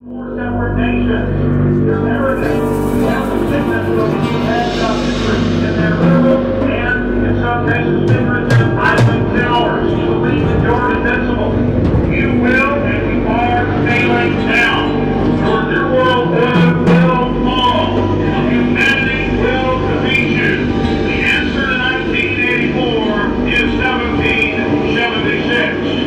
Four separate nations. There's everything. Now the sickness will be passed up in their livable and, in some cases, figurative Eiffel Towers. You believe that you're invincible. You will, and you are failing now. Your new world order will fall. Humanity will defeat you. The answer to 1984 is 1776.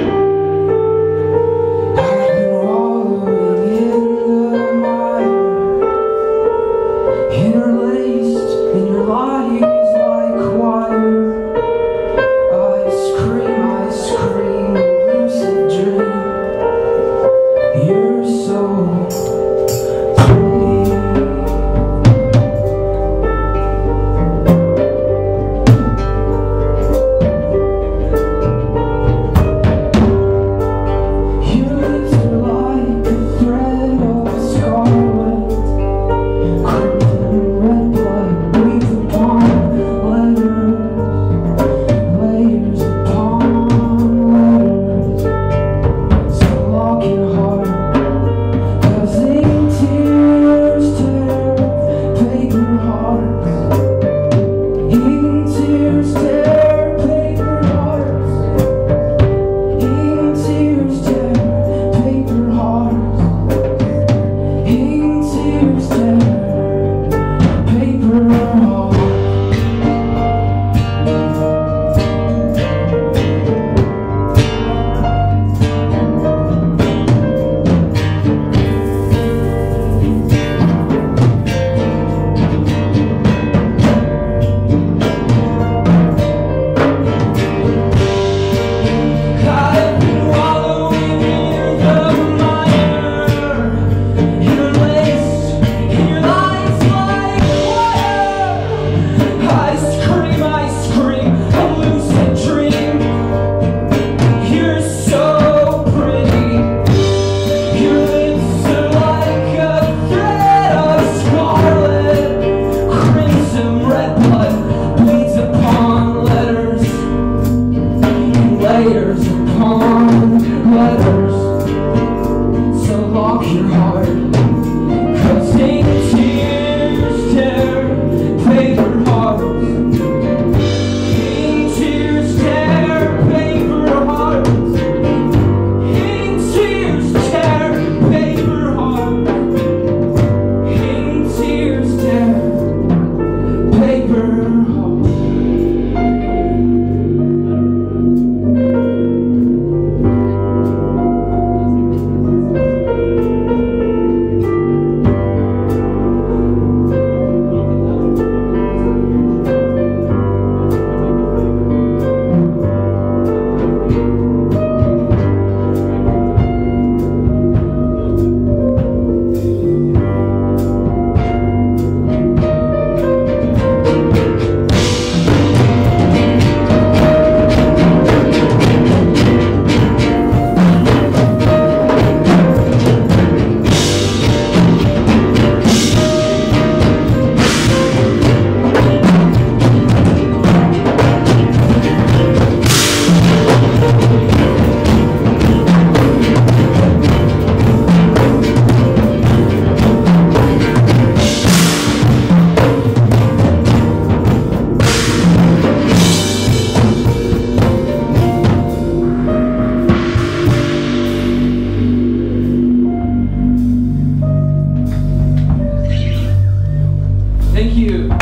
Thank you.